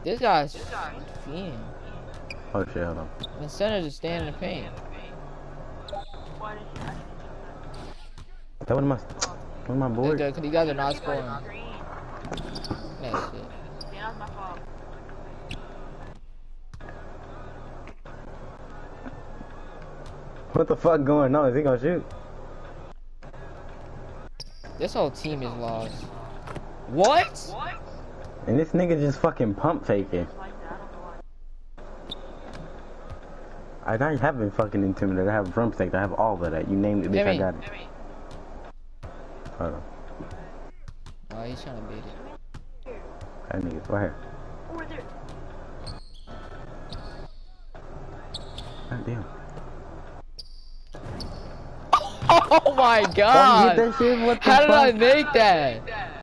This guy's fiend. Oh shit, hold on. Instead of just staying in the paint. That one my board. Because you guys are not scoring. That's it. What the fuck going on? Is he gonna shoot? This whole team is lost. What? And this nigga just fucking pump faking. I don't have been fucking intimidated. I have drum stake. I have all of that. You named it, bitch. I got it. Hold on. Oh, he's trying to beat it. That nigga's right here. God damn. Oh my god! That shit? What the How did fuck? I make that?